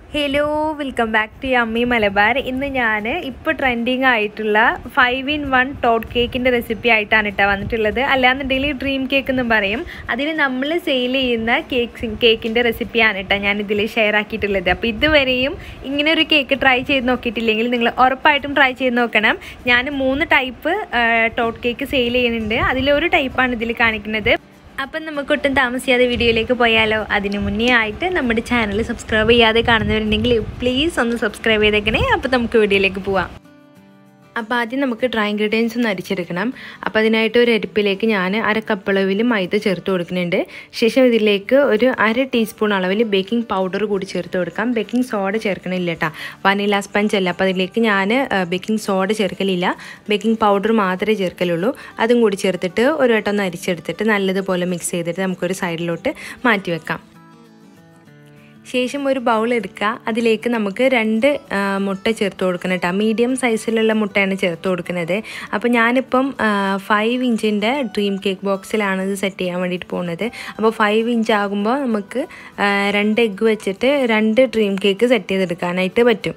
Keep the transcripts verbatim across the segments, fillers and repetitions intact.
Hello welcome back to അമ്മി മലബാർ. ഇന്ന് ഞാൻ ഇപ്പോൾ ട്രെൻഡിങ് ആയിട്ടുള്ള ഫൈവ് ഇൻ വൺ ടോട്ട് കേക്കിൻ്റെ റെസിപ്പി ആയിട്ടാണ് കേട്ടോ വന്നിട്ടുള്ളത്. അല്ലാന്നുണ്ടെങ്കിൽ ഡ്രീം കേക്ക് എന്ന് പറയും. അതിന് നമ്മൾ സെയിൽ ചെയ്യുന്ന കേക്ക് കേക്കിൻ്റെ റെസിപ്പിയാണ് കേട്ടോ ഞാൻ ഇതിൽ ഷെയർ ആക്കിയിട്ടുള്ളത്. അപ്പോൾ ഇതുവരെയും ഇങ്ങനെ ഒരു കേക്ക് ട്രൈ ചെയ്ത് നോക്കിയിട്ടില്ലെങ്കിൽ നിങ്ങൾ ഉറപ്പായിട്ടും ട്രൈ ചെയ്ത് നോക്കണം. ഞാൻ മൂന്ന് ടൈപ്പ് ടോട്ട് കേക്ക് സെയിൽ ചെയ്യുന്നുണ്ട്. അതിലൊരു ടൈപ്പാണ് ഇതിൽ കാണിക്കുന്നത്. അപ്പം നമുക്കൊട്ടും താമസിയാതെ വീഡിയോയിലേക്ക് പോയാലോ. അതിന് മുന്നേ ആയിട്ട് നമ്മുടെ ചാനൽ സബ്സ്ക്രൈബ് ചെയ്യാതെ കാണുന്നവരുണ്ടെങ്കിൽ പ്ലീസ് ഒന്ന് സബ്സ്ക്രൈബ് ചെയ്തേക്കണേ. അപ്പോൾ നമുക്ക് വീഡിയോയിലേക്ക് പോവാം. അപ്പോൾ ആദ്യം നമുക്ക് ഡ്രൈ ഇൻഗ്രീഡിയൻസ് ഒന്ന് അരിച്ചെടുക്കണം. അപ്പോൾ അതിനായിട്ട് ഒരു അരിപ്പിലേക്ക് ഞാൻ അര കപ്പ് അളവിൽ മൈദ ചേർത്ത് കൊടുക്കുന്നുണ്ട്. ശേഷം ഇതിലേക്ക് ഒരു അര ടീസ്പൂൺ അളവിൽ ബേക്കിംഗ് പൗഡർ കൂടി ചേർത്ത് കൊടുക്കാം. ബേക്കിംഗ് സോഡ ചേർക്കണില്ല കേട്ടോ, വനില സ്പഞ്ച് അല്ല. അപ്പോൾ അതിലേക്ക് ഞാൻ ബേക്കിംഗ് സോഡ ചേർക്കലില്ല, ബേക്കിംഗ് പൗഡർ മാത്രമേ ചേർക്കലുള്ളൂ. അതും കൂടി ചേർത്തിട്ട് ഒരു വട്ടം ഒന്ന് അരിച്ചെടുത്തിട്ട് നല്ലതുപോലെ മിക്സ് ചെയ്തിട്ട് നമുക്കൊരു സൈഡിലോട്ട് മാറ്റി വെക്കാം. ശേഷം ഒരു ബൗൾ എടുക്കുക. അതിലേക്ക് നമുക്ക് രണ്ട് മുട്ട ചേർത്ത് കൊടുക്കണം കേട്ടോ. മീഡിയം സൈസിലുള്ള മുട്ടയാണ് ചേർത്ത് കൊടുക്കുന്നത്. അപ്പോൾ ഞാനിപ്പം ഫൈവ് ഇഞ്ചിൻ്റെ ഡ്രീം കേക്ക് ബോക്സിലാണ് ഇത് സെറ്റ് ചെയ്യാൻ വേണ്ടിയിട്ട് പോകുന്നത്. അപ്പോൾ ഫൈവ് ഇഞ്ച് ആകുമ്പോൾ നമുക്ക് രണ്ട് എഗ്ഗ് വെച്ചിട്ട് രണ്ട് ഡ്രീം കേക്ക് സെറ്റ് ചെയ്തെടുക്കാനായിട്ട് പറ്റും.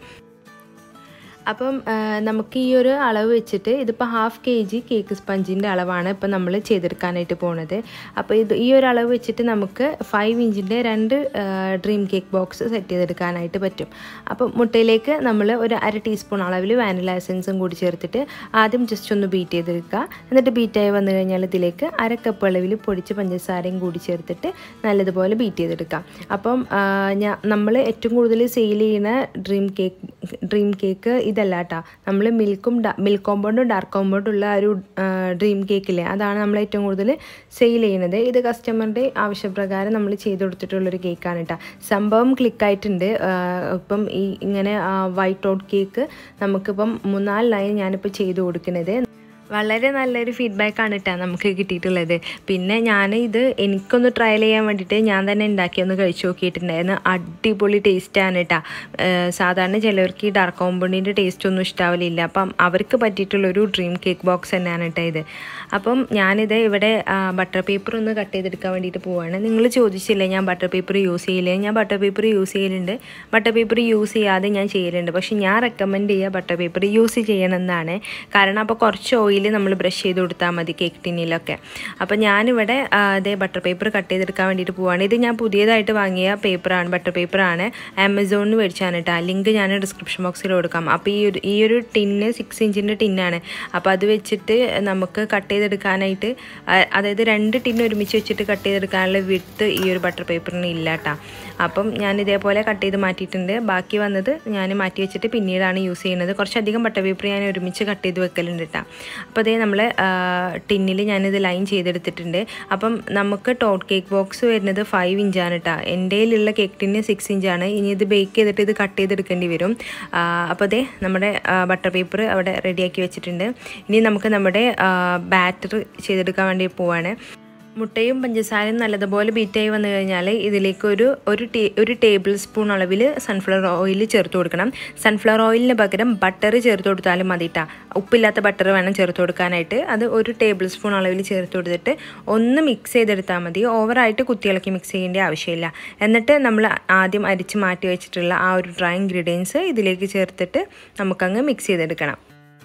അപ്പം നമുക്ക് ഈ ഒരു അളവ് വെച്ചിട്ട് ഇതിപ്പോൾ ഹാഫ് കെ ജി കേക്ക് സ്പഞ്ചിൻ്റെ അളവാണ് ഇപ്പം നമ്മൾ ചെയ്തെടുക്കാനായിട്ട് പോകുന്നത്. അപ്പോൾ ഇത് ഈ ഒരു അളവ് വെച്ചിട്ട് നമുക്ക് ഫൈവ് ഇഞ്ചിൻ്റെ രണ്ട് ഡ്രീം കേക്ക് ബോക്സ് സെറ്റ് ചെയ്തെടുക്കാനായിട്ട് പറ്റും. അപ്പം മുട്ടയിലേക്ക് നമ്മൾ ഒരു അര ടീസ്പൂൺ അളവിൽ വാനില എസൻസും കൂടി ചേർത്തിട്ട് ആദ്യം ജസ്റ്റ് ഒന്ന് ബീറ്റ് ചെയ്തെടുക്കുക. എന്നിട്ട് ബീറ്റായി വന്നു കഴിഞ്ഞാൽ ഇതിലേക്ക് അര കപ്പ് അളവിൽ പൊടിച്ച പഞ്ചസാരയും കൂടി ചേർത്തിട്ട് നല്ലതുപോലെ ബീറ്റ് ചെയ്തെടുക്കാം. അപ്പം ഞാൻ നമ്മൾ ഏറ്റവും കൂടുതൽ സെയിൽ ചെയ്യുന്ന ഡ്രീം കേക്ക് ഡ്രീം കേക്ക് ഇതല്ല കേട്ടോ. നമ്മൾ മിൽക്കും മിൽക്ക് കോമ്പൗണ്ടും ഡാർക്ക് കോമ്പൗണ്ടും ഉള്ള ഒരു ഡ്രീം കേക്കില്ലേ, അതാണ് നമ്മൾ ഏറ്റവും കൂടുതൽ സെയിൽ ചെയ്യുന്നത്. ഇത് കസ്റ്റമറുടെ ആവശ്യപ്രകാരം നമ്മൾ ചെയ്ത് കൊടുത്തിട്ടുള്ളൊരു കേക്കാണ് കേട്ടോ. സംഭവം ക്ലിക്കായിട്ടുണ്ട്. ഇപ്പം ഈ ഇങ്ങനെ വൈറ്റ് ടോട്ട് കേക്ക് നമുക്കിപ്പം മൂന്നാല് ലൈൻ ഞാനിപ്പോൾ ചെയ്ത് കൊടുക്കുന്നത്. വളരെ നല്ലൊരു ഫീഡ്ബാക്കാണ് കേട്ടോ നമുക്ക് കിട്ടിയിട്ടുള്ളത്. പിന്നെ ഞാൻ ഇത് എനിക്കൊന്ന് ട്രയൽ ചെയ്യാൻ വേണ്ടിയിട്ട് ഞാൻ തന്നെ ഉണ്ടാക്കി ഒന്ന് കഴിച്ചു നോക്കിയിട്ടുണ്ടായിരുന്നു. അടിപൊളി ടേസ്റ്റാണ് കേട്ടോ. സാധാരണ ചിലവർക്ക് ഈ ഡാർക്ക് കോമ്പൗണ്ടിൻ്റെ ടേസ്റ്റ് ഒന്നും ഇഷ്ടാവില്ല. അപ്പം അവർക്ക് പറ്റിയിട്ടുള്ളൊരു ഡ്രീം കേക്ക് ബോക്സ് തന്നെയാണ് കേട്ടോ ഇത്. അപ്പം ഞാനിത് ഇവിടെ ബട്ടർ പേപ്പർ ഒന്ന് കട്ട് ചെയ്തെടുക്കാൻ വേണ്ടിയിട്ട് പോവുകയാണ്. നിങ്ങൾ ചോദിച്ചില്ലേ ഞാൻ ബട്ടർ പേപ്പർ യൂസ് ചെയ്യില്ലേ. ഞാൻ ബട്ടർ പേപ്പർ യൂസ് ചെയ്യലുണ്ട്. ബട്ടർ പേപ്പർ യൂസ് ചെയ്യാതെ ഞാൻ ചെയ്യലുണ്ട്. പക്ഷേ ഞാൻ റെക്കമെൻഡ് ചെയ്യുക ബട്ടർ പേപ്പർ യൂസ് ചെയ്യണമെന്നാണ്. കാരണം അപ്പോൾ കുറച്ച് ഓയിൽ നമ്മൾ ബ്രഷ് ചെയ്ത് കൊടുത്താൽ മതി കേക്ക് ടിന്നിലൊക്കെ. അപ്പോൾ ഞാനിവിടെ അതേ ബട്ടർ പേപ്പർ കട്ട് ചെയ്തെടുക്കാൻ വേണ്ടിയിട്ട് പോവുകയാണ്. ഇത് ഞാൻ പുതിയതായിട്ട് വാങ്ങിയ പേപ്പറാണ്, ബട്ടർ പേപ്പറാണ്. ആമസോണിൽ മേടിച്ചാണ് കേട്ടോ. ലിങ്ക് ഞാൻ ഡിസ്ക്രിപ്ഷൻ ബോക്സിൽ കൊടുക്കാം. അപ്പോൾ ഈ ഒരു ഈ ഒരു ടിന്ന് സിക്സ് ഇഞ്ചിൻ്റെ ടിന്നാണ്. അപ്പോൾ അത് വെച്ചിട്ട് നമുക്ക് കട്ട് ചെയ്തെടുക്കാനായിട്ട്, അതായത് രണ്ട് ടിന്ന് ഒരുമിച്ച് വെച്ചിട്ട് കട്ട് ചെയ്തെടുക്കാനുള്ള വിഡ്ത്ത് ഈ ഒരു ബട്ടർ പേപ്പറിന് ഇല്ല കേട്ടോ. അപ്പം ഞാൻ ഇതേപോലെ കട്ട് ചെയ്ത് മാറ്റിയിട്ടുണ്ട്. ബാക്കി വന്നത് ഞാൻ മാറ്റി വെച്ചിട്ട് പിന്നീടാണ് യൂസ് ചെയ്യുന്നത്. കുറച്ചധികം ബട്ടർ പേപ്പർ ഞാൻ ഒരുമിച്ച് കട്ട് ചെയ്ത് വെക്കലുണ്ട് കേട്ടോ. അപ്പോൾ അതേ നമ്മൾ ടിന്നിൽ ഞാനിത് ലൈൻ ചെയ്തെടുത്തിട്ടുണ്ട്. അപ്പം നമുക്ക് ടോട്ട് കേക്ക് ബോക്സ് വരുന്നത് ഫൈവ് ഇഞ്ചാണ് കേട്ടോ. എൻ്റെ കയ്യിലുള്ള കേക്ക് ടിന്ന് സിക്സ് ഇഞ്ചാണ്. ഇനി ഇത് ബേക്ക് ചെയ്തിട്ട് ഇത് കട്ട് ചെയ്തെടുക്കേണ്ടി വരും. അപ്പോൾ അതേ നമ്മുടെ ബട്ടർ പേപ്പർ അവിടെ റെഡിയാക്കി വെച്ചിട്ടുണ്ട്. ഇനി നമുക്ക് നമ്മുടെ ബാറ്റർ ചെയ്തെടുക്കാൻ വേണ്ടി പോവാണ്. മുട്ടയും പഞ്ചസാരയും നല്ലതുപോലെ ബീറ്റായി വന്നു കഴിഞ്ഞാൽ ഇതിലേക്ക് ഒരു ഒരു ടീ ഒരു ടേബിൾ സ്പൂൺ അളവിൽ സൺഫ്ലവർ ഓയിൽ ചേർത്ത് കൊടുക്കണം. സൺഫ്ലവർ ഓയിലിന് പകരം ബട്ടർ ചേർത്ത് കൊടുത്താലും മതി കേട്ടോ. ഉപ്പില്ലാത്ത ബട്ടർ വേണം ചേർത്ത് കൊടുക്കാനായിട്ട്. അത് ഒരു ടേബിൾ സ്പൂൺ അളവിൽ ചേർത്ത് കൊടുത്തിട്ട് ഒന്ന് മിക്സ് ചെയ്തെടുത്താൽ മതി. ഓവറായിട്ട് കുത്തിയിളക്കി മിക്സ് ചെയ്യേണ്ട ആവശ്യമില്ല. എന്നിട്ട് നമ്മൾ ആദ്യം അരിച്ച് മാറ്റി വെച്ചിട്ടുള്ള ആ ഒരു ഡ്രൈ ഇൻഗ്രീഡിയൻസ് ഇതിലേക്ക് ചേർത്തിട്ട് നമുക്കങ്ങ് മിക്സ് ചെയ്തെടുക്കണം.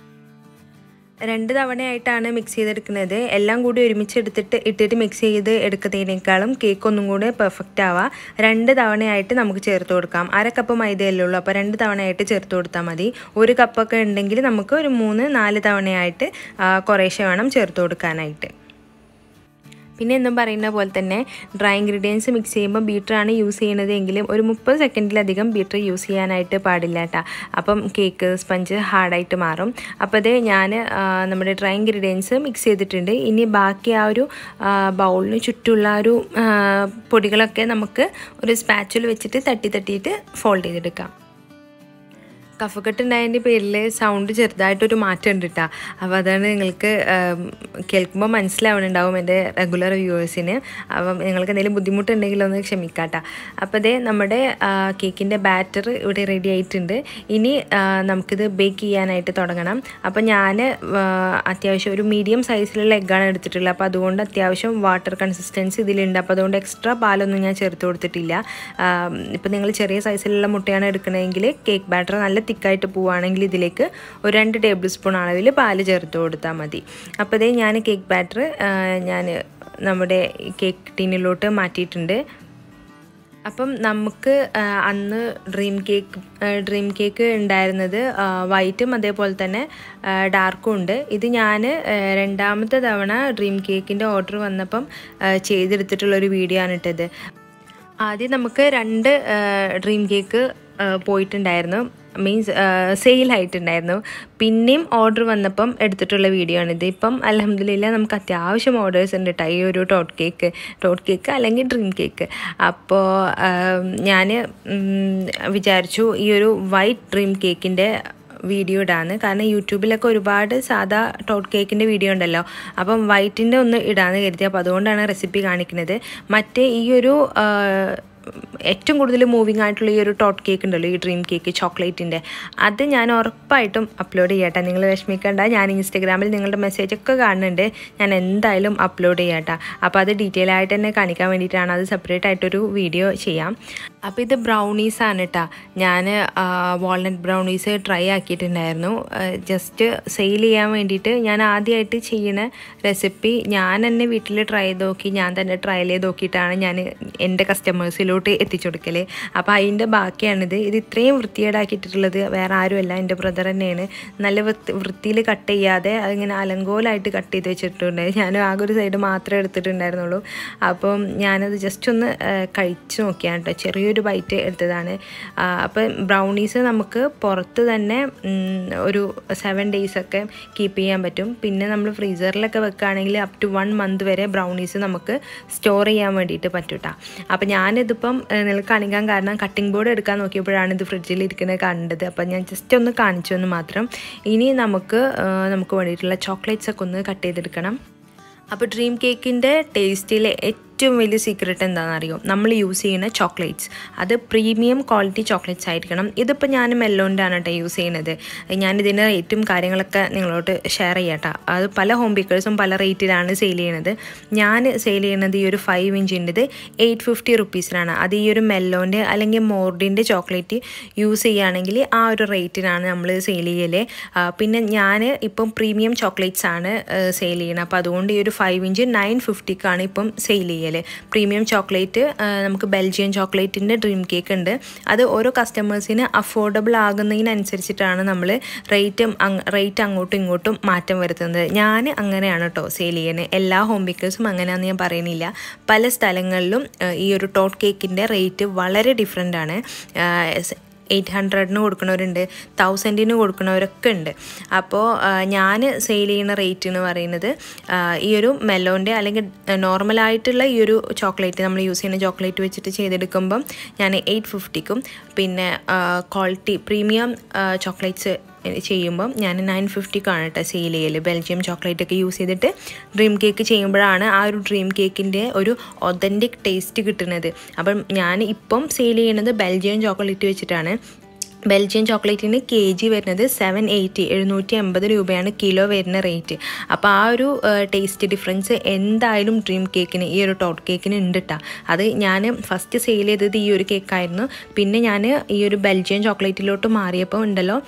രണ്ട് തവണയായിട്ടാണ് മിക്സ് ചെയ്തെടുക്കുന്നത്. എല്ലാം കൂടി ഒരുമിച്ച് എടുത്തിട്ട് ഇട്ടിട്ട് മിക്സ് ചെയ്ത് എടുക്കുന്നതിനേക്കാളും കേക്ക് ഒന്നും കൂടെ പെർഫെക്റ്റ് ആവുക. രണ്ട് തവണയായിട്ട് നമുക്ക് ചേർത്ത് കൊടുക്കാം. അര കപ്പ് മൈദയല്ലേ ഉള്ളൂ, അപ്പോൾ രണ്ട് തവണയായിട്ട് ചേർത്ത് കൊടുത്താൽ മതി. ഒരു കപ്പൊക്കെ ഉണ്ടെങ്കിൽ നമുക്ക് ഒരു മൂന്ന് നാല് തവണയായിട്ട് കുറേശ്ശെ വേണം ചേർത്ത് കൊടുക്കാനായിട്ട്. പിന്നെ എന്നും പറയുന്ന പോലെ തന്നെ ഡ്രൈ ഇൻഗ്രീഡിയൻസ് മിക്സ് ചെയ്യുമ്പോൾ ബീറ്ററാണ് യൂസ് ചെയ്യുന്നത് എങ്കിലും ഒരു മുപ്പത് സെക്കൻഡിലധികം ബീറ്റർ യൂസ് ചെയ്യാനായിട്ട് പാടില്ല കേട്ടോ. അപ്പം കേക്ക് സ്പഞ്ച് ഹാർഡായിട്ട് മാറും. അപ്പോൾ അത് ഞാൻ നമ്മുടെ ഡ്രൈ ഇൻഗ്രീഡിയൻസ് മിക്സ് ചെയ്തിട്ടുണ്ട്. ഇനി ബാക്കി ആ ഒരു ബൗളിന് ചുറ്റുമുള്ള ഒരു പൊടികളൊക്കെ നമുക്ക് ഒരു സ്പാച്ചുല വെച്ചിട്ട് തട്ടി തട്ടിയിട്ട് ഫോൾഡ് ചെയ്തെടുക്കാം. കഫക്കെട്ടുണ്ടായതിൻ്റെ പേരിൽ സൗണ്ട് ചെറുതായിട്ടൊരു മാറ്റം ഉണ്ട് കേട്ടോ. അപ്പോൾ അതാണ് നിങ്ങൾക്ക് കേൾക്കുമ്പോൾ മനസ്സിലാവുന്നുണ്ടാവും എൻ്റെ റെഗുലർ വ്യൂവേഴ്സിന്. അപ്പം നിങ്ങൾക്ക് എന്തെങ്കിലും ബുദ്ധിമുട്ടുണ്ടെങ്കിൽ ഒന്ന് ക്ഷമിക്കാട്ടോ. അപ്പോൾ അതേ നമ്മുടെ കേക്കിൻ്റെ ബാറ്റർ ഇവിടെ റെഡി ആയിട്ടുണ്ട്. ഇനി നമുക്കിത് ബേക്ക് ചെയ്യാനായിട്ട് തുടങ്ങണം. അപ്പോൾ ഞാൻ അത്യാവശ്യം ഒരു മീഡിയം സൈസിലുള്ള എഗ്ഗാണ് എടുത്തിട്ടുള്ളത്. അപ്പോൾ അതുകൊണ്ട് അത്യാവശ്യം വാട്ടർ കൺസിസ്റ്റൻസി ഇതിലുണ്ട്. അപ്പോൾ അതുകൊണ്ട് എക്സ്ട്രാ പാലൊന്നും ഞാൻ ചേർത്ത് കൊടുത്തിട്ടില്ല. ഇപ്പോൾ നിങ്ങൾ ചെറിയ സൈസിലുള്ള മുട്ടയാണ് എടുക്കണമെങ്കിൽ കേക്ക് ബാറ്റർ നല്ല തിക്കായിട്ട് പോവുകയാണെങ്കിൽ ഇതിലേക്ക് ഒരു രണ്ട് ടേബിൾ സ്പൂൺ അളവിൽ പാല് ചേർത്ത് കൊടുത്താൽ മതി. അപ്പോൾ ഇതേ ഞാൻ കേക്ക് ബാറ്റർ ഞാൻ നമ്മുടെ കേക്ക് ടിന്നിലോട്ട് മാറ്റിയിട്ടുണ്ട്. അപ്പം നമുക്ക് അന്ന് ഡ്രീം കേക്ക് ഡ്രീം കേക്ക് ഉണ്ടായിരുന്നത് വൈറ്റും അതേപോലെ തന്നെ ഡാർക്കും ഉണ്ട്. ഇത് ഞാൻ രണ്ടാമത്തെ തവണ ഡ്രീം കേക്കിൻ്റെ ഓർഡർ വന്നപ്പം ചെയ്തെടുത്തിട്ടുള്ളൊരു വീഡിയോ ആണ് ഇട്ടത്. ആദ്യം നമുക്ക് രണ്ട് ഡ്രീം കേക്ക് പോയിട്ടുണ്ടായിരുന്നു, മീൻസ് സെയിലായിട്ടുണ്ടായിരുന്നു. പിന്നെയും ഓർഡർ വന്നപ്പം എടുത്തിട്ടുള്ള വീഡിയോ ആണിത്. ഇപ്പം അൽഹംദുലില്ലാ നമുക്ക് അത്യാവശ്യം ഓർഡേഴ്സ് ഉണ്ട് കേട്ടോ ഈ ഒരു ടോട്ട് കേക്ക് ടോട്ട് കേക്ക് അല്ലെങ്കിൽ ഡ്രീം കേക്ക്. അപ്പോൾ ഞാൻ വിചാരിച്ചു ഈ ഒരു വൈറ്റ് ഡ്രീം കേക്കിൻ്റെ വീഡിയോ ഇടാന്ന്. കാരണം യൂട്യൂബിലൊക്കെ ഒരുപാട് സാധാ ടോട്ട് കേക്കിൻ്റെ വീഡിയോ ഉണ്ടല്ലോ. അപ്പം വൈറ്റിൻ്റെ ഒന്ന് ഇടാന്ന് കരുതി. അപ്പോൾ അതുകൊണ്ടാണ് റെസിപ്പി കാണിക്കുന്നത്. മറ്റേ ഈ ഒരു ഏറ്റവും കൂടുതൽ മൂവിങ് ആയിട്ടുള്ള ഈ ഒരു ടോട്ട് കേക്ക് ഉണ്ടല്ലോ, ഈ ഡ്രീം കേക്ക് ചോക്ലേറ്റിൻ്റെ, അത് ഞാൻ ഉറപ്പായിട്ടും അപ്ലോഡ് ചെയ്യട്ടെ. നിങ്ങൾ വിഷമിക്കേണ്ട, ഞാൻ ഇൻസ്റ്റഗ്രാമിൽ നിങ്ങളുടെ മെസ്സേജൊക്കെ കാണുന്നുണ്ട്, ഞാൻ എന്തായാലും അപ്ലോഡ് ചെയ്യട്ടെ. അപ്പോൾ അത് ഡീറ്റെയിൽ ആയിട്ട് തന്നെ കാണിക്കാൻ വേണ്ടിയിട്ടാണ്, അത് സെപ്പറേറ്റ് ആയിട്ടൊരു വീഡിയോ ചെയ്യാം. അപ്പോൾ ഇത് ബ്രൗണീസാണ് കേട്ടോ. ഞാൻ വാൾനട്ട് ബ്രൗണീസ് ട്രൈ ആക്കിയിട്ടുണ്ടായിരുന്നു, ജസ്റ്റ് സെയിൽ ചെയ്യാൻ വേണ്ടിയിട്ട്. ഞാൻ ആദ്യമായിട്ട് ചെയ്യുന്ന റെസിപ്പി ഞാൻ തന്നെ വീട്ടിൽ ട്രൈ ചെയ്ത് നോക്കി, ഞാൻ തന്നെ ട്രയൽ ചെയ്ത് നോക്കിയിട്ടാണ് ഞാൻ എൻ്റെ കസ്റ്റമേഴ്സിലോട്ട് എത്തിച്ചു കൊടുക്കൽ. അപ്പോൾ അതിൻ്റെ ബാക്കിയാണിത്. ഇത് ഇത്രയും വൃത്തികേടാക്കിയിട്ടുള്ളത് വേറെ ആരുമല്ല, എൻ്റെ ബ്രദർ തന്നെയാണ്. നല്ല വൃത്തി വൃത്തിയിൽ കട്ട് ചെയ്യാതെ അതിങ്ങനെ അലങ്കോലമായിട്ട് കട്ട് ചെയ്ത് വെച്ചിട്ടുണ്ട്. ഞാൻ ആകെ ഒരു സൈഡ് മാത്രമേ എടുത്തിട്ടുണ്ടായിരുന്നുള്ളൂ. അപ്പം ഞാനത് ജസ്റ്റ് ഒന്ന് കഴിച്ച് നോക്കിയാണ് കേട്ടോ, ചെറിയൊരു ബൈറ്റ് എടുത്തതാണ്. അപ്പം ബ്രൗണീസ് നമുക്ക് പുറത്ത് തന്നെ ഒരു സെവൻ ഡേയ്സൊക്കെ കീപ്പ് ചെയ്യാൻ പറ്റും. പിന്നെ നമ്മൾ ഫ്രീസറിലൊക്കെ വെക്കുകയാണെങ്കിൽ അപ് ടു വൺ മന്ത് വരെ ബ്രൗണീസ് നമുക്ക് സ്റ്റോർ ചെയ്യാൻ വേണ്ടിയിട്ട് പറ്റും കേട്ടോ. അപ്പം ഞാനിതിപ്പം നിങ്ങൾക്ക് കാണിക്കാൻ കാരണം കട്ടിംഗ് ബോർഡ് എടുക്കാൻ നോക്കിയപ്പോഴാണ് ഇത് ഫ്രിഡ്ജിൽ ഇരിക്കുന്നത് കണ്ടത്. അപ്പം ഞാൻ ജസ്റ്റ് ഒന്ന് കാണിച്ചു എന്ന് മാത്രം. ഇനി നമുക്ക് നമുക്ക് വേണ്ടിയിട്ടുള്ള ചോക്ലേറ്റ്സൊക്കെ ഒന്ന് കട്ട് ചെയ്തെടുക്കണം. അപ്പോൾ ഡ്രീം കേക്കിൻ്റെ ടേസ്റ്റിലെ ഏറ്റവും വലിയ സീക്രട്ട് എന്താണെന്നറിയോ? നമ്മൾ യൂസ് ചെയ്യുന്ന ചോക്ലേറ്റ്സ് അത് പ്രീമിയം ക്വാളിറ്റി ചോക്ലേറ്റ്സ് ആയിരിക്കണം. ഇതിപ്പോൾ ഞാൻ മെല്ലോൻ്റെ ആണ് കേട്ടോ യൂസ് ചെയ്യുന്നത്. ഞാനിതിൻ്റെ റേറ്റും കാര്യങ്ങളൊക്കെ നിങ്ങളോട് ഷെയർ ചെയ്യാട്ടോ. അത് പല ഹോം ബേക്കേഴ്സും പല റേറ്റിലാണ് സെയിൽ ചെയ്യുന്നത്. ഞാൻ സെയിൽ ചെയ്യുന്നത് ഈ ഒരു ഫൈവ് ഇഞ്ചിൻ്റെത് എയ്റ്റ് ഫിഫ്റ്റി റുപ്പീസിനാണ്. അത് ഈ ഒരു മെല്ലോൻ്റെ അല്ലെങ്കിൽ മോർഡിൻ്റെ ചോക്ലേറ്റ് യൂസ് ചെയ്യുകയാണെങ്കിൽ ആ ഒരു റേറ്റിനാണ് നമ്മൾ സെയിൽ ചെയ്യല്. പിന്നെ ഞാൻ ഇപ്പം പ്രീമിയം ചോക്ലേറ്റ്സ് ആണ് സെയിൽ ചെയ്യുന്നത്. അപ്പോൾ അതുകൊണ്ട് ഈ ഒരു ഫൈവ് ഇഞ്ച് നയൻ ഫിഫ്റ്റിക്കാണ് ഇപ്പം സെയിൽ ചെയ്യുക. പ്രീമിയം ചോക്ലേറ്റ് നമുക്ക് ബെൽജിയൻ ചോക്ലേറ്റിൻ്റെ ഡ്രീം കേക്ക് ഉണ്ട്. അത് ഓരോ കസ്റ്റമേഴ്സിന് അഫോർഡബിൾ ആകുന്നതിനനുസരിച്ചിട്ടാണ് നമ്മൾ റേറ്റും റേറ്റ് അങ്ങോട്ടും ഇങ്ങോട്ടും മാറ്റം വരുത്തുന്നത്. ഞാൻ അങ്ങനെയാണ് കേട്ടോ സെയിൽ ചെയ്യുന്നത്. എല്ലാ ഹോം ബേക്കേഴ്സും അങ്ങനെയാണെന്ന് ഞാൻ പറയുന്നില്ല. പല സ്ഥലങ്ങളിലും ഈ ഒരു ടോട്ട് കേക്കിൻ്റെ റേറ്റ് വളരെ ഡിഫറെൻ്റ് ആണ്. എയ്റ്റ് ഹൺഡ്രഡിന് കൊടുക്കുന്നവരുണ്ട്, തൗസൻഡിന് കൊടുക്കുന്നവരൊക്കെ ഉണ്ട്. അപ്പോൾ ഞാൻ സെയിൽ ചെയ്യുന്ന റേറ്റ് എന്ന് പറയുന്നത് ഈ ഒരു മെല്ലോൻ്റെ അല്ലെങ്കിൽ നോർമലായിട്ടുള്ള ഈ ഒരു ചോക്ലേറ്റ് നമ്മൾ യൂസ് ചെയ്യുന്ന ചോക്ലേറ്റ് വെച്ചിട്ട് ചെയ്തെടുക്കുമ്പം ഞാൻ എയ്റ്റ് ഫിഫ്റ്റിക്കും പിന്നെ ക്വാളിറ്റി പ്രീമിയം ചോക്ലേറ്റ്സ് ചെയ്യുമ്പം ഞാൻ നയൻ ഫിഫ്റ്റിക്കാണ് കേട്ടോ സെയിൽ ചെയ്യൽ. ബെൽജിയം ചോക്ലേറ്റ് ഒക്കെ യൂസ് ചെയ്തിട്ട് ഡ്രീം കേക്ക് ചെയ്യുമ്പോഴാണ് ആ ഒരു ഡ്രീം കേക്കിൻ്റെ ഒരു ഒതൻറ്റിക് ടേസ്റ്റ് കിട്ടുന്നത്. അപ്പം ഞാൻ ഇപ്പം സെയിൽ ചെയ്യുന്നത് ബെൽജിയം ചോക്ലേറ്റ് വെച്ചിട്ടാണ്. ബെൽജിയൻ ചോക്ലേറ്റിന് കെ ജി വരുന്നത് സെവൻ എയ്റ്റി എഴുന്നൂറ്റി എൺപത് രൂപയാണ് കിലോ വരുന്ന റേറ്റ്. അപ്പോൾ ആ ഒരു ടേസ്റ്റ് ഡിഫറൻസ് എന്തായാലും ഡ്രീം കേക്കിന് ഈ ഒരു ടോട്ട് കേക്കിന് ഉണ്ട് കേട്ടോ. അത് ഞാൻ ഫസ്റ്റ് സെയിൽ ചെയ്തത് ഈ ഒരു കേക്കായിരുന്നു. പിന്നെ ഞാൻ ഈ ഒരു ബെൽജിയൻ ചോക്ലേറ്റിലോട്ട് മാറിയപ്പോൾ ഉണ്ടല്ലോ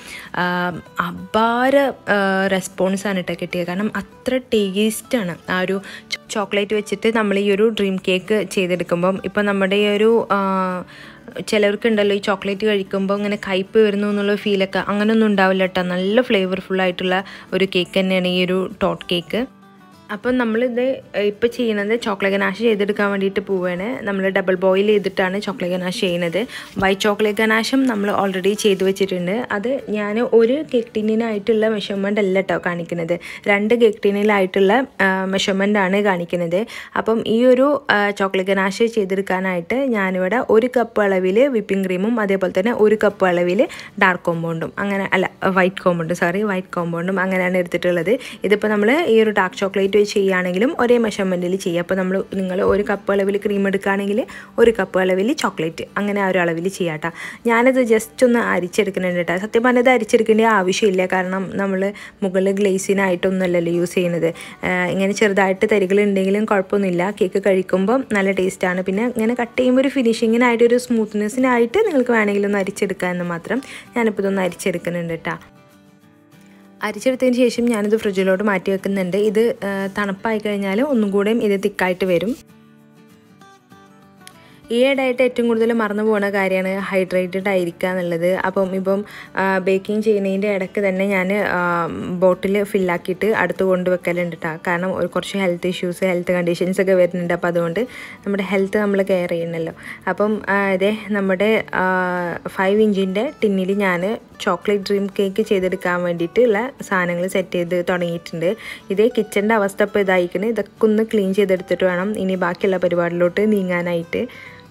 അപാര റെസ്പോൺസാണ് കേട്ടോ കിട്ടിയത്. കാരണം അത്ര ടേസ്റ്റാണ് ആ ഒരു ചോക്ലേറ്റ് വെച്ചിട്ട് നമ്മൾ ഈ ഒരു ഡ്രീം കേക്ക് ചെയ്തെടുക്കുമ്പം. ഇപ്പം നമ്മുടെ ഈ ഒരു ചിലവർക്കുണ്ടല്ലോ ഈ ചോക്ലേറ്റ് കഴിക്കുമ്പോൾ ഇങ്ങനെ കയ്പ്പ് വരുന്നു എന്നുള്ള ഫീലൊക്കെ, അങ്ങനെയൊന്നും ഉണ്ടാവില്ല കേട്ടോ. നല്ല ഫ്ലേവർഫുള്ളായിട്ടുള്ള ഒരു കേക്ക് തന്നെയാണ് ഈ ഒരു ടോട്ട് കേക്ക്. അപ്പം നമ്മളിത് ഇപ്പോൾ ചെയ്യുന്നത് ചോക്ലേറ്റ് ഗനാഷ് ചെയ്തെടുക്കാൻ വേണ്ടിയിട്ട് പോവുകയാണ്. നമ്മൾ ഡബിൾ ബോയിൽ ചെയ്തിട്ടാണ് ചോക്ലേറ്റ് ഗനാഷ് ചെയ്യുന്നത്. വൈറ്റ് ചോക്ലേറ്റ് ഗനാഷും നമ്മൾ ഓൾറെഡി ചെയ്ത് വെച്ചിട്ടുണ്ട്. അത് ഞാൻ ഒരു കേക്ക് ടിന്നിനായിട്ടുള്ള മെഷർമെൻ്റ് അല്ല കേട്ടോ കാണിക്കുന്നത്, രണ്ട് കേക്ക് ടിന്നിലായിട്ടുള്ള മെഷർമെൻ്റ് ആണ് കാണിക്കുന്നത്. അപ്പം ഈ ഒരു ചോക്ലേറ്റ് ഗനാഷ് ചെയ്തെടുക്കാനായിട്ട് ഞാനിവിടെ ഒരു കപ്പ് അളവിൽ വിപ്പിംഗ് ക്രീമും അതേപോലെ തന്നെ ഒരു കപ്പ് അളവിൽ ഡാർക്ക് കോമ്പൗണ്ടും അങ്ങനെ അല്ല വൈറ്റ് കോമ്പൗണ്ടും സോറി വൈറ്റ് കോമ്പൗണ്ടും അങ്ങനെയാണ് എടുത്തിട്ടുള്ളത്. ഇതിപ്പോൾ നമ്മൾ ഈ ഒരു ഡാർക്ക് ചോക്ലേറ്റ് ചെയ്യുകയാണെങ്കിലും ഒരേ മെഷർമെൻറ്റിൽ ചെയ്യുക. അപ്പോൾ നമ്മൾ നിങ്ങൾ ഒരു കപ്പ് അളവിൽ ക്രീം എടുക്കുകയാണെങ്കിൽ ഒരു കപ്പ് അളവിൽ ചോക്ലേറ്റ് അങ്ങനെ ആ ഒരു അളവിൽ ചെയ്യാം കേട്ടോ. ഞാനത് ജസ്റ്റ് ഒന്ന് അരിച്ചെടുക്കുന്നുണ്ട് കേട്ടോ. സത്യം പറഞ്ഞത് അരിച്ചെടുക്കേണ്ട ആവശ്യമില്ല, കാരണം നമ്മൾ മുകളിൽ ഗ്ലേസിനായിട്ടൊന്നുമല്ലല്ലോ യൂസ് ചെയ്യുന്നത്. ഇങ്ങനെ ചെറുതായിട്ട് തരികളുണ്ടെങ്കിലും കുഴപ്പമൊന്നുമില്ല. കേക്ക് കഴിക്കുമ്പോൾ നല്ല ടേസ്റ്റാണ്. പിന്നെ ഇങ്ങനെ കട്ട് ചെയ്യുമ്പോൾ ഒരു ഫിനിഷിങ്ങിനായിട്ട് ഒരു സ്മൂത്ത്നെസ്സിനായിട്ട് നിങ്ങൾക്ക് വേണമെങ്കിൽ ഒന്ന് അരിച്ചെടുക്കാമെന്ന് മാത്രം. ഞാനിപ്പോൾ ഇതൊന്ന് അരിച്ചെടുക്കുന്നുണ്ട് കേട്ടോ. അരിച്ചെടുത്തതിന് ശേഷം ഞാനിത് ഫ്രിഡ്ജിലോട്ട് മാറ്റി വെക്കുന്നുണ്ട്. ഇത് തണുപ്പായി കഴിഞ്ഞാൽ ഒന്നും കൂടെയും ഇത് തിക്കായിട്ട് വരും. ഈയിടെയായിട്ട് ഏറ്റവും കൂടുതൽ മറന്നു പോകുന്ന കാര്യമാണ് ഹൈഡ്രേറ്റഡ് ആയിരിക്കുക എന്നുള്ളത്. അപ്പം ഇപ്പം ബേക്കിംഗ് ചെയ്യുന്നതിൻ്റെ ഇടയ്ക്ക് തന്നെ ഞാൻ ബോട്ടിൽ ഫില്ലാക്കിയിട്ട് അടുത്ത് കൊണ്ടുവെക്കലുണ്ട് കേട്ടോ. കാരണം ഒരു കുറച്ച് ഹെൽത്ത് ഇഷ്യൂസ് ഹെൽത്ത് കണ്ടീഷൻസ് ഒക്കെ വരുന്നുണ്ട്. അപ്പോൾ അതുകൊണ്ട് നമ്മുടെ ഹെൽത്ത് നമ്മൾ കെയർ ചെയ്യണമല്ലോ. അപ്പം ഇതേ നമ്മുടെ ഫൈവ് ഇഞ്ചിൻ്റെ ടിന്നിൽ ഞാൻ ചോക്ലേറ്റ് ഡ്രീം കേക്ക് ചെയ്തെടുക്കാൻ വേണ്ടിയിട്ടുള്ള സാധനങ്ങൾ സെറ്റ് ചെയ്ത് തുടങ്ങിയിട്ടുണ്ട്. ഇതേ കിച്ചൻ്റെ അവസ്ഥ ഇപ്പോൾ ഇതായിരിക്കണം. ഇതൊക്കെ ഒന്ന് ക്ലീൻ ചെയ്തെടുത്തിട്ട് വേണം ഇനി ബാക്കിയുള്ള പരിപാടിയിലോട്ട് നീങ്ങാനായിട്ട്.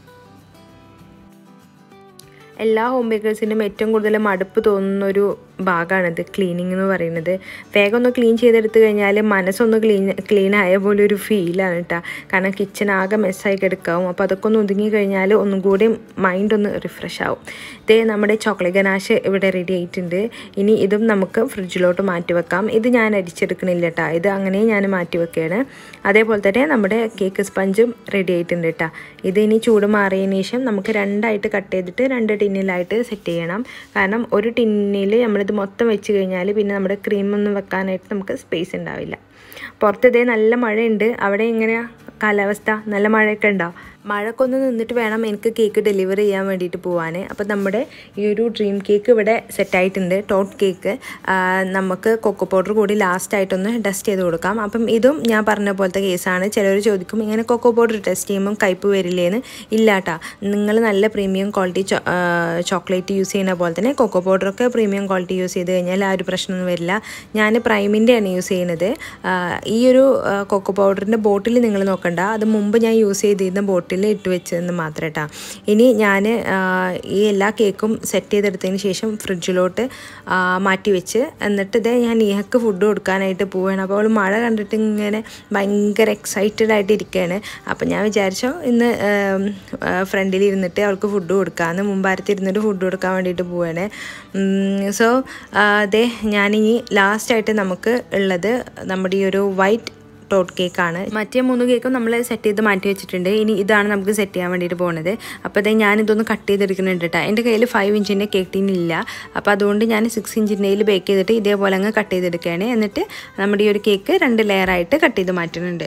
എല്ലാ ഹോം ബേക്കേഴ്സിനും ഏറ്റവും കൂടുതൽ മടുപ്പ് തോന്നുന്നൊരു ഭാഗമാണിത്, ക്ലീനിങ് എന്ന് പറയുന്നത്. വേഗം ഒന്ന് ക്ലീൻ ചെയ്തെടുത്ത് കഴിഞ്ഞാൽ മനസ്സൊന്ന് ക്ലീൻ ക്ലീൻ ആയ പോലെ ഒരു ഫീലാണ് കേട്ടോ. കാരണം കിച്ചൺ ആകെ മെസ്സായി കിടക്കാവും. അപ്പോൾ അതൊക്കെ ഒന്ന് ഒതുങ്ങി കഴിഞ്ഞാൽ ഒന്നും കൂടി മൈൻഡ് ഒന്ന് റിഫ്രഷ് ആവും. ഇതേ നമ്മുടെ ചോക്ലേറ്റ് ഗനാഷ് ഇവിടെ റെഡി ആയിട്ടുണ്ട്. ഇനി ഇതും നമുക്ക് ഫ്രിഡ്ജിലോട്ട് മാറ്റി വെക്കാം. ഇത് ഞാൻ അരിച്ചെടുക്കണില്ല കേട്ടോ, ഇത് അങ്ങനെ ഞാൻ മാറ്റി വെക്കുകയാണ്. അതേപോലെ തന്നെ നമ്മുടെ കേക്ക് സ്പഞ്ചും റെഡി ആയിട്ടുണ്ട് കേട്ടോ. ഇത് ഇനി ചൂട് മാറിയതിന് ശേഷം നമുക്ക് രണ്ടായിട്ട് കട്ട് ചെയ്തിട്ട് രണ്ട് ടിന്നിലായിട്ട് സെറ്റ് ചെയ്യണം. കാരണം ഒരു ടിന്നിൽ നമ്മൾ ഇത് മൊത്തം വെച്ച് കഴിഞ്ഞാൽ പിന്നെ നമ്മുടെ ക്രീമൊന്നും വെക്കാനായിട്ട് നമുക്ക് സ്പേസ് ഉണ്ടാവില്ല. പുറത്തിതേ നല്ല മഴയുണ്ട്. അവിടെ എങ്ങനെയാണ് കാലാവസ്ഥ? നല്ല മഴയൊക്കെ ഉണ്ടോ? മഴയൊക്കെ ഒന്ന് നിന്നിട്ട് വേണം എനിക്ക് കേക്ക് ഡെലിവറി ചെയ്യാൻ വേണ്ടിയിട്ട് പോകാൻ. അപ്പോൾ നമ്മുടെ ഈ ഒരു ഡ്രീം കേക്ക് ഇവിടെ സെറ്റായിട്ടുണ്ട്. ടോട്ട് കേക്ക് നമുക്ക് കൊക്കോ പൗഡർ കൂടി ലാസ്റ്റായിട്ടൊന്ന് ടെസ്റ്റ് ചെയ്ത് കൊടുക്കാം. അപ്പം ഇതും ഞാൻ പറഞ്ഞ പോലത്തെ കേസാണ്. ചിലർ ചോദിക്കും ഇങ്ങനെ കൊക്കോ പൗഡർ ടെസ്റ്റ് ചെയ്യുമ്പം കയ്പ്പ് വരില്ലേന്ന്. ഇല്ല കേട്ടോ, നിങ്ങൾ നല്ല പ്രീമിയം ക്വാളിറ്റി ചോക്ലേറ്റ് യൂസ് ചെയ്യുന്ന പോലെ തന്നെ കൊക്കോ പൗഡറൊക്കെ പ്രീമിയം ക്വാളിറ്റി യൂസ് ചെയ്ത് കഴിഞ്ഞാൽ ആ ഒരു പ്രശ്നമൊന്നും വരില്ല. ഞാൻ പ്രൈമിൻ്റെയാണ് യൂസ് ചെയ്യുന്നത്. ഈ ഒരു കൊക്കോ പൗഡറിൻ്റെ ബോട്ടിൽ നിങ്ങൾ നോക്കണ്ട, അത് മുമ്പ് ഞാൻ യൂസ് ചെയ്തിരുന്ന ബോട്ടിൽ ഇട്ട് വെച്ചതെന്ന് മാത്രം കേട്ടോ. ഇനി ഞാൻ ഈ എല്ലാ കേക്കും സെറ്റ് ചെയ്തെടുത്തതിന് ശേഷം ഫ്രിഡ്ജിലോട്ട് മാറ്റി വെച്ച് എന്നിട്ട് ഇതേ ഞാൻ ഈഹക്ക് ഫുഡ് കൊടുക്കാനായിട്ട് പോവുകയാണ്. അപ്പോൾ അവൾ മഴ കണ്ടിട്ട് ഇങ്ങനെ ഭയങ്കര എക്സൈറ്റഡ് ആയിട്ട് ഇരിക്കുകയാണ്. അപ്പം ഞാൻ വിചാരിച്ചോ ഇന്ന് ഫ്രണ്ടിൽ ഇരുന്നിട്ട് അവൾക്ക് ഫുഡ് കൊടുക്കാമെന്ന്, മുമ്പാരത്ത് ഇരുന്നിട്ട് ഫുഡ് കൊടുക്കാൻ വേണ്ടിയിട്ട് പോവുകയാണ്. സോ അതെ, ഞാനിനി ലാസ്റ്റായിട്ട് നമുക്ക് ഉള്ളത് നമ്മുടെ ഈ ഒരു വൈറ്റ് ടോട്ട് കേക്കാണ്. മറ്റേ മൂന്ന് കേക്കും നമ്മൾ സെറ്റ് ചെയ്ത് മാറ്റി വെച്ചിട്ടുണ്ട്. ഇനി ഇതാണ് നമുക്ക് സെറ്റ് ചെയ്യാൻ വേണ്ടിയിട്ട് പോകുന്നത്. അപ്പോൾ അതെ ഞാനിതൊന്ന് കട്ട് ചെയ്തെടുക്കുന്നുണ്ട് കേട്ടോ. എൻ്റെ കയ്യിൽ ഫൈവ് ഇഞ്ചിൻ്റെ കേക്ക് ടീൻ ഇല്ല. അപ്പോൾ അതുകൊണ്ട് ഞാൻ സിക്സ് ഇഞ്ചിൻ്റെയിൽ ബേക്ക് ചെയ്തിട്ട് ഇതേപോലെ അങ്ങ് കട്ട് ചെയ്തെടുക്കുകയാണ്. എന്നിട്ട് നമ്മുടെ ഈ ഒരു കേക്ക് രണ്ട് ലെയറായിട്ട് കട്ട് ചെയ്ത് മാറ്റുന്നുണ്ട്.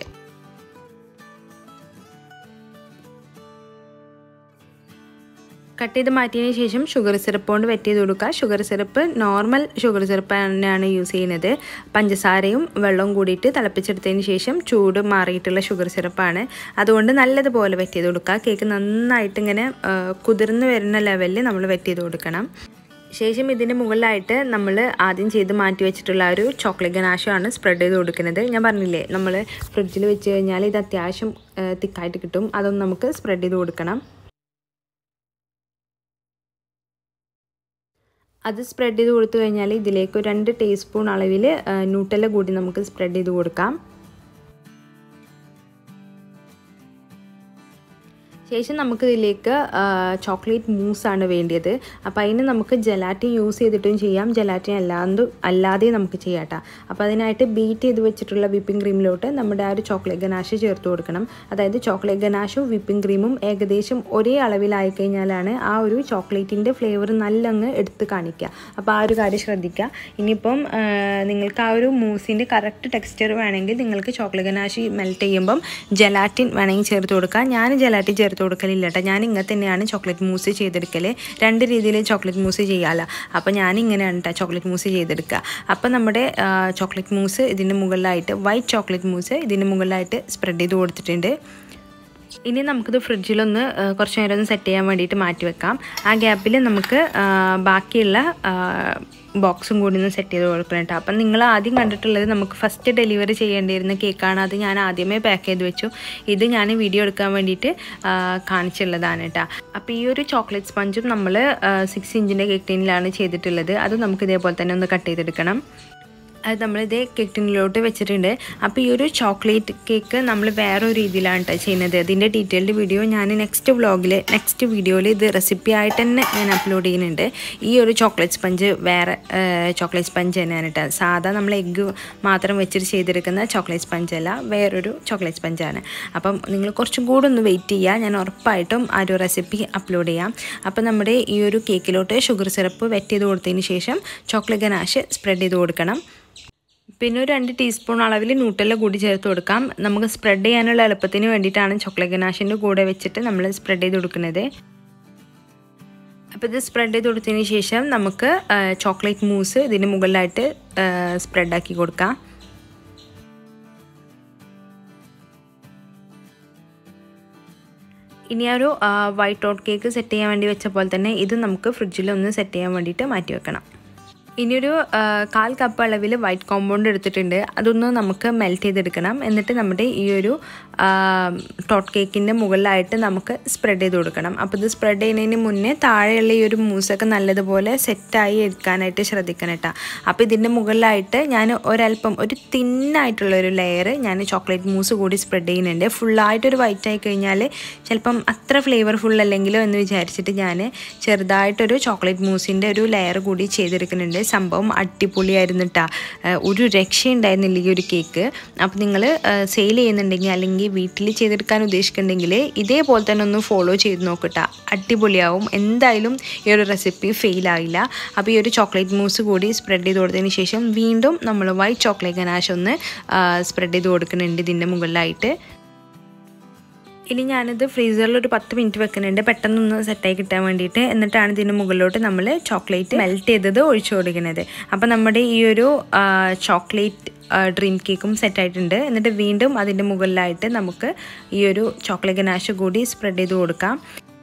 കട്ട് ചെയ്ത് മാറ്റിയതിന് ശേഷം ഷുഗർ സിറപ്പ് കൊണ്ട് വെറ്റ് ചെയ്ത് കൊടുക്കുക. Sugar syrup normal sugar syrup തന്നെയാണ് യൂസ് ചെയ്യുന്നത്. പഞ്ചസാരയും വെള്ളവും കൂടിയിട്ട് തിളപ്പിച്ചെടുത്തതിന് ശേഷം ചൂട് മാറിയിട്ടുള്ള ഷുഗർ സിറപ്പാണ്. അതുകൊണ്ട് നല്ലതുപോലെ വെറ്റ് ചെയ്ത് കൊടുക്കുക. കേക്ക് നന്നായിട്ട് ഇങ്ങനെ കുതിർന്ന് വരുന്ന ലെവലിൽ നമ്മൾ വെറ്റ് ചെയ്ത് കൊടുക്കണം. ശേഷം ഇതിൻ്റെ മുകളിലായിട്ട് നമ്മൾ ആദ്യം ചെയ്ത് മാറ്റി വെച്ചിട്ടുള്ള ഒരു ചോക്ലേറ്റ് ഗനാഷാണ് സ്പ്രെഡ് ചെയ്ത് കൊടുക്കുന്നത്. ഞാൻ പറഞ്ഞില്ലേ, നമ്മൾ ഫ്രിഡ്ജിൽ വെച്ച് കഴിഞ്ഞാൽ ഇത് അത്യാവശ്യം തിക്കായിട്ട് കിട്ടും. അതൊന്ന് നമുക്ക് സ്പ്രെഡ് ചെയ്ത് കൊടുക്കണം. അത് സ്പ്രെഡ് ചെയ്ത് കൊടുത്തു കഴിഞ്ഞാൽ ഇതിലേക്ക് രണ്ട് ടീസ്പൂൺ അളവിൽ ന്യൂട്ടെല്ല കൂടി നമുക്ക് സ്പ്രെഡ് ചെയ്ത് കൊടുക്കാം. ശേഷം നമുക്കിതിലേക്ക് ചോക്ലേറ്റ് മൂസാണ് വേണ്ടിയത്. അപ്പോൾ അതിന് നമുക്ക് ജലാറ്റിൻ യൂസ് ചെയ്തിട്ടും ചെയ്യാം, ജലാറ്റിൻ അല്ലാതെ അല്ലാതെ നമുക്ക് ചെയ്യാം കേട്ടോ. അപ്പോൾ അതിനായിട്ട് ബീറ്റ് ചെയ്ത് വെച്ചിട്ടുള്ള വിപ്പിംഗ് ക്രീമിലോട്ട് നമ്മുടെ ആ ഒരു ചോക്ലേറ്റ് ഗനാഷ് ചേർത്ത് കൊടുക്കണം. അതായത് ചോക്ലേറ്റ് ഗനാഷും വിപ്പിംഗ് ക്രീമും ഏകദേശം ഒരേ അളവിലായി കഴിഞ്ഞാലാണ് ആ ഒരു ചോക്ലേറ്റിൻ്റെ ഫ്ലേവർ നല്ല അങ്ങ് എടുത്ത് കാണിക്കുക. അപ്പോൾ ആ ഒരു കാര്യം ശ്രദ്ധിക്കുക. ഇനിയിപ്പം നിങ്ങൾക്ക് ആ ഒരു മൂസിൻ്റെ കറക്റ്റ് ടെക്സ്ചർ വേണമെങ്കിൽ നിങ്ങൾക്ക് ചോക്ലേറ്റ് ഗനാഷ് മെൽറ്റ് ചെയ്യുമ്പം ജലാറ്റിൻ വേണമെങ്കിൽ ചേർത്ത് കൊടുക്കുക. ഞാൻ ജലാറ്റിൻ ചേർത്ത് ചേർത്ത് കൊടുക്കലില്ല കേട്ടോ. ഞാൻ ഇങ്ങനെ തന്നെയാണ് ചോക്ലേറ്റ് മൂസ് ചെയ്തെടുക്കൽ. രണ്ട് രീതിയിൽ ചോക്ലേറ്റ് മൂസ് ചെയ്യാമല്ലോ. അപ്പോൾ ഞാനിങ്ങനെയാണ് കേട്ടോ ചോക്ലേറ്റ് മൂസ് ചെയ്തെടുക്കുക. അപ്പോൾ നമ്മുടെ ചോക്ലേറ്റ് മൂസ് ഇതിൻ്റെ മുകളിലായിട്ട് വൈറ്റ് ചോക്ലേറ്റ് മൂസ് ഇതിൻ്റെ മുകളിലായിട്ട് സ്പ്രെഡ് ചെയ്ത് കൊടുത്തിട്ടുണ്ട്. ഇനി നമുക്കിത് ഫ്രിഡ്ജിലൊന്ന് കുറച്ച് നേരം ഒന്ന് സെറ്റ് ചെയ്യാൻ വേണ്ടിയിട്ട് മാറ്റി വെക്കാം. ആ ഗ്യാപ്പിൽ നമുക്ക് ബാക്കിയുള്ള ബോക്സും കൂടി ഒന്ന് സെറ്റ് ചെയ്ത് കൊടുക്കണം കേട്ടോ. അപ്പം നിങ്ങൾ ആദ്യം കണ്ടിട്ടുള്ളത് നമുക്ക് ഫസ്റ്റ് ഡെലിവറി ചെയ്യേണ്ടിയിരുന്ന കേക്കാണ്. അത് ഞാൻ ആദ്യമേ പാക്ക് ചെയ്ത് വെച്ചു. ഇത് ഞാൻ വീഡിയോ എടുക്കാൻ വേണ്ടിയിട്ട് കാണിച്ചുള്ളതാണ് കേട്ടോ. അപ്പോൾ ഈ ഒരു ചോക്ലേറ്റ് സ്പഞ്ചും നമ്മൾ സിക്സ് ഇഞ്ചിൻ്റെ കേക്ക് ടീനിലാണ് ചെയ്തിട്ടുള്ളത്. അത് നമുക്ക് ഇതേപോലെ തന്നെ ഒന്ന് കട്ട് ചെയ്തെടുക്കണം. അത് നമ്മളിത് കേക്ക് ടിന്നിലോട്ട് വെച്ചിട്ടുണ്ട്. അപ്പോൾ ഈ ഒരു ചോക്ലേറ്റ് കേക്ക് നമ്മൾ വേറൊരു രീതിയിലാണ് കേട്ടോ ചെയ്യുന്നത്. അതിൻ്റെ ഡീറ്റെയിൽഡ് വീഡിയോ ഞാൻ നെക്സ്റ്റ് വ്ളോഗിൽ നെക്സ്റ്റ് വീഡിയോയിൽ ഇത് റെസിപ്പി ആയിട്ട് തന്നെ ഞാൻ അപ്ലോഡ് ചെയ്യുന്നുണ്ട്. ഈ ഒരു ചോക്ലേറ്റ് സ്പഞ്ച് വേറെ ചോക്ലേറ്റ് സ്പഞ്ച് തന്നെയാണ് കേട്ടോ. സാധാ നമ്മൾ എഗ്ഗ് മാത്രം വെച്ചിട്ട് ചെയ്തെടുക്കുന്ന ചോക്ലേറ്റ് സ്പഞ്ച് അല്ല, വേറൊരു ചോക്ലേറ്റ് സ്പഞ്ചാണ്. അപ്പം നിങ്ങൾ കുറച്ചും കൂടെ ഒന്ന് വെയിറ്റ് ചെയ്യുക. ഞാൻ ഉറപ്പായിട്ടും ആ ഒരു റെസിപ്പി അപ്ലോഡ് ചെയ്യാം. അപ്പോൾ നമ്മുടെ ഈ ഒരു കേക്കിലോട്ട് ഷുഗർ സിറപ്പ് വെറ്റ് ചെയ്ത് കൊടുത്തതിന് ശേഷം ചോക്ലേറ്റ് ഗനാഷ് സ്പ്രെഡ് ചെയ്ത് കൊടുക്കണം. പിന്നെ ഒരു രണ്ട് ടീസ്പൂൺ അളവിൽ ന്യൂട്ടെല്ല കൂടി ചേർത്ത് കൊടുക്കാം. നമുക്ക് സ്പ്രെഡ് ചെയ്യാനുള്ള എളുപ്പത്തിന് വേണ്ടിയിട്ടാണ് ചോക്ലേറ്റ് ഗനാഷിൻ്റെ കൂടെ വെച്ചിട്ട് നമ്മൾ സ്പ്രെഡ് ചെയ്ത് കൊടുക്കുന്നത്. അപ്പോൾ ഇത് സ്പ്രെഡ് ചെയ്ത് കൊടുത്തതിന് ശേഷം നമുക്ക് ചോക്ലേറ്റ് മൂസ് ഇതിന് മുകളിലായിട്ട് സ്പ്രെഡാക്കി കൊടുക്കാം. ഇനി ആ ഒരു വൈറ്റ് ടോട്ട് കേക്ക് സെറ്റ് ചെയ്യാൻ വേണ്ടി വെച്ച പോലെ തന്നെ ഇത് നമുക്ക് ഫ്രിഡ്ജിലൊന്ന് സെറ്റ് ചെയ്യാൻ വേണ്ടിയിട്ട് മാറ്റി വെക്കണം. ഇനിയൊരു കാൽ കപ്പ് അളവിൽ വൈറ്റ് കോമ്പൗണ്ട് എടുത്തിട്ടുണ്ട്. അതൊന്ന് നമുക്ക് മെൽറ്റ് ചെയ്തെടുക്കണം. എന്നിട്ട് നമ്മുടെ ഈ ഒരു ടോട്ട് കേക്കിൻ്റെ മുകളിലായിട്ട് നമുക്ക് സ്പ്രെഡ് ചെയ്ത് കൊടുക്കണം. അപ്പോൾ ഇത് സ്പ്രെഡ് ചെയ്യുന്നതിന് മുന്നേ താഴെയുള്ള ഈ ഒരു മൂസൊക്കെ നല്ലതുപോലെ സെറ്റായി എടുക്കാനായിട്ട് ശ്രദ്ധിക്കണം കേട്ടോ. അപ്പോൾ ഇതിൻ്റെ മുകളിലായിട്ട് ഞാൻ ഒരല്പം ഒരു തിന്നായിട്ടുള്ളൊരു ലെയർ ഞാൻ ചോക്ലേറ്റ് മൂസ് കൂടി സ്പ്രെഡ് ചെയ്യുന്നുണ്ട്. ഫുള്ളായിട്ടൊരു വൈറ്റ് ആയി കഴിഞ്ഞാൽ ചിലപ്പം അത്ര ഫ്ലേവർഫുൾ അല്ലെങ്കിലോ എന്ന് വിചാരിച്ചിട്ട് ഞാൻ ചെറുതായിട്ടൊരു ചോക്ലേറ്റ് മൂസിൻ്റെ ഒരു ലെയർ കൂടി ചെയ്തെടുക്കുന്നുണ്ട്. സംഭവം അടിപൊളിയായിരുന്നു കേട്ടോ. ഒരു രക്ഷയുണ്ടായിരുന്നില്ല ഈ ഒരു കേക്ക്. അപ്പോൾ നിങ്ങൾ സെയിൽ ചെയ്യുന്നുണ്ടെങ്കിൽ അല്ലെങ്കിൽ വീട്ടിൽ ചെയ്തെടുക്കാൻ ഉദ്ദേശിക്കുന്നുണ്ടെങ്കിൽ ഇതേപോലെ തന്നെ ഒന്ന് ഫോളോ ചെയ്ത് നോക്കട്ടോ. അടിപൊളിയാവും. എന്തായാലും ഈ ഒരു റെസിപ്പി ഫെയിലായില്ല. അപ്പോൾ ഈ ഒരു ചോക്ലേറ്റ് മൂസ് കൂടി സ്പ്രെഡ് ചെയ്ത് കൊടുത്തതിന് ശേഷം വീണ്ടും നമ്മൾ വൈറ്റ് ചോക്ലേറ്റ് ഗനാഷ് ഒന്ന് സ്പ്രെഡ് ചെയ്ത് കൊടുക്കുന്നുണ്ട് ഇതിൻ്റെ മുകളിലായിട്ട്. ഇനി ഞാനിത് ഫ്രീസറിൽ ഒരു പത്ത് മിനിറ്റ് വെക്കുന്നുണ്ട്, പെട്ടെന്നൊന്ന് സെറ്റായി കിട്ടാൻ വേണ്ടിയിട്ട്. എന്നിട്ടാണ് ഇതിന് മുകളിലോട്ട് നമ്മൾ ചോക്ലേറ്റ് മെൽറ്റ് ചെയ്തത് ഒഴിച്ചു കൊടുക്കുന്നത്. അപ്പോൾ നമ്മുടെ ഈ ഒരു ചോക്ലേറ്റ് ഡ്രീം കേക്കും സെറ്റായിട്ടുണ്ട്. എന്നിട്ട് വീണ്ടും അതിൻ്റെ മുകളിലായിട്ട് നമുക്ക് ഈ ഒരു ചോക്ലേറ്റ് ഗനാഷ് കൂടി സ്പ്രെഡ് ചെയ്ത് കൊടുക്കാം.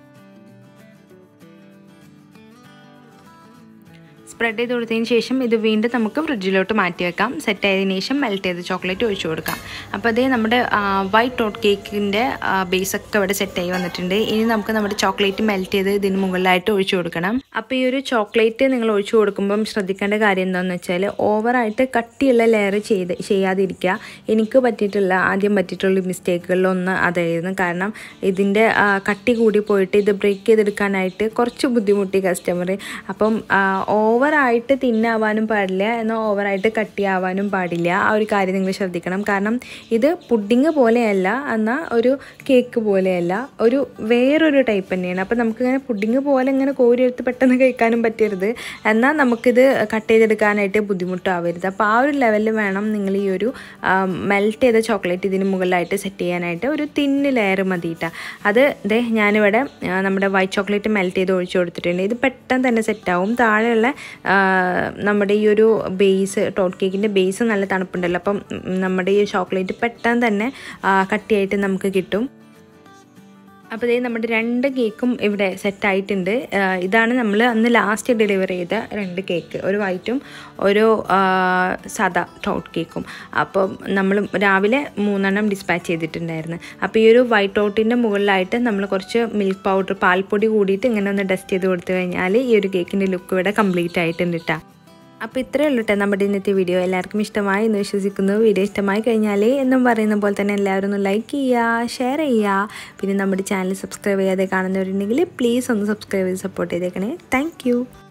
സ്പ്രെഡ് ചെയ്ത് കൊടുത്തതിന് ശേഷം ഇത് വീണ്ടും നമുക്ക് ഫ്രിഡ്ജിലോട്ട് മാറ്റി വെക്കാം. സെറ്റ് ആയതിനു ശേഷം മെൽറ്റ് ചെയ്ത് ചോക്ലേറ്റ് ഒഴിച്ചു കൊടുക്കാം. അപ്പോൾ അതേ നമ്മുടെ വൈറ്റ് ടോട്ട് കേക്കിൻ്റെ ബേസൊക്കെ ഇവിടെ സെറ്റായി വന്നിട്ടുണ്ട്. ഇനി നമുക്ക് നമ്മുടെ ചോക്ലേറ്റ് മെൽറ്റ് ചെയ്ത് ഇതിന് മുകളിലായിട്ട് ഒഴിച്ചു കൊടുക്കണം. അപ്പോൾ ഈ ഒരു ചോക്ലേറ്റ് നിങ്ങൾ ഒഴിച്ചു കൊടുക്കുമ്പം ശ്രദ്ധിക്കേണ്ട കാര്യം എന്താണെന്ന് വെച്ചാൽ ഓവറായിട്ട് കട്ടിയുള്ള ലെയർ ചെയ്ത് ചെയ്യാതിരിക്കുക. എനിക്ക് പറ്റിയിട്ടുള്ള ആദ്യം പറ്റിയിട്ടുള്ള മിസ്റ്റേക്കുകളിലൊന്ന് അതായിരുന്നു. കാരണം ഇതിൻ്റെ കട്ടി കൂടി പോയിട്ട് ഇത് ബ്രേക്ക് ചെയ്തെടുക്കാനായിട്ട് കുറച്ച് ബുദ്ധിമുട്ടി കസ്റ്റമർ. അപ്പം ഓവർ ഓവറായിട്ട് തിന്നാവാനും പാടില്ല, എന്നാൽ ഓവറായിട്ട് കട്ടിയാവാനും പാടില്ല. ആ ഒരു കാര്യം നിങ്ങൾ ശ്രദ്ധിക്കണം. കാരണം ഇത് പുഡിങ് പോലെയല്ല, എന്നാൽ ഒരു കേക്ക് പോലെയല്ല, ഒരു വേറൊരു ടൈപ്പ് തന്നെയാണ്. അപ്പോൾ നമുക്കിങ്ങനെ പുഡിങ് പോലെ ഇങ്ങനെ കോരിയെടുത്ത് പെട്ടെന്ന് കഴിക്കാനും പറ്റരുത്, എന്നാൽ നമുക്കിത് കട്ട് ചെയ്തെടുക്കാനായിട്ട് ബുദ്ധിമുട്ടാവരുത്. അപ്പോൾ ആ ഒരു ലെവലിൽ വേണം നിങ്ങൾ ഈ ഒരു മെൽറ്റ് ചെയ്ത ചോക്ലേറ്റ് ഇതിന് മുകളിലായിട്ട് സെറ്റ് ചെയ്യാനായിട്ട്. ഒരു തിന്ന് ലെയർ മതിയിട്ടാണ്. അത് ഇതേ ഞാനിവിടെ നമ്മുടെ വൈറ്റ് ചോക്ലേറ്റ് മെൽറ്റ് ചെയ്ത് ഒഴിച്ചു കൊടുത്തിട്ടുണ്ട്. ഇത് പെട്ടെന്ന് തന്നെ സെറ്റാവും. താഴെയുള്ള നമ്മുടെ ഈ ഒരു ബേസ് ടോട്ട് കേക്കിൻ്റെ ബേസ് നല്ല തണുപ്പുണ്ടല്ലോ, അപ്പം നമ്മുടെ ഈ ചോക്ലേറ്റ് പെട്ടെന്ന് തന്നെ കട്ടിയായിട്ട് നമുക്ക് കിട്ടും. അപ്പോൾ ഇതേ നമ്മുടെ രണ്ട് കേക്കും ഇവിടെ സെറ്റായിട്ടുണ്ട്. ഇതാണ് നമ്മൾ അന്ന് ലാസ്റ്റ് ഡെലിവറി ചെയ്ത രണ്ട് കേക്ക്, ഒരു വൈറ്റും ഒരു സാദാ ടോട്ട് കേക്കും. അപ്പോൾ നമ്മൾ രാവിലെ മൂന്നെണ്ണം ഡിസ്പാച്ച് ചെയ്തിട്ടുണ്ടായിരുന്നു. അപ്പോൾ ഈ ഒരു വൈറ്റ് ടോട്ടിൻ്റെ മുകളിലായിട്ട് നമ്മൾ കുറച്ച് മിൽക്ക് പൗഡർ പാൽപ്പൊടി കൂടിയിട്ട് ഇങ്ങനെ ഒന്ന് ഡസ്റ്റ് ചെയ്ത് കൊടുത്തു കഴിഞ്ഞാൽ ഈ ഒരു കേക്കിൻ്റെ ലുക്ക് ഇവിടെ കംപ്ലീറ്റ് ആയിട്ടുണ്ട് കേട്ടോ. അപ്പോൾ ഇത്രയേ ഉള്ളൂ കേട്ടോ നമ്മുടെ ഇന്നത്തെ വീഡിയോ. എല്ലാവർക്കും ഇഷ്ടമായി എന്ന് വിശ്വസിക്കുന്നു. വീഡിയോ ഇഷ്ടമായി കഴിഞ്ഞാൽ എന്നും പറയുന്ന പോലെ തന്നെ എല്ലാവരും ഒന്ന് ലൈക്ക് ചെയ്യുക, ഷെയർ ചെയ്യുക. പിന്നെ നമ്മുടെ ചാനൽ സബ്സ്ക്രൈബ് ചെയ്യാതെ കാണുന്നവരുണ്ടെങ്കിൽ പ്ലീസ് ഒന്ന് സബ്സ്ക്രൈബ് ചെയ്ത് സപ്പോർട്ട് ചെയ്തേക്കണേ. താങ്ക്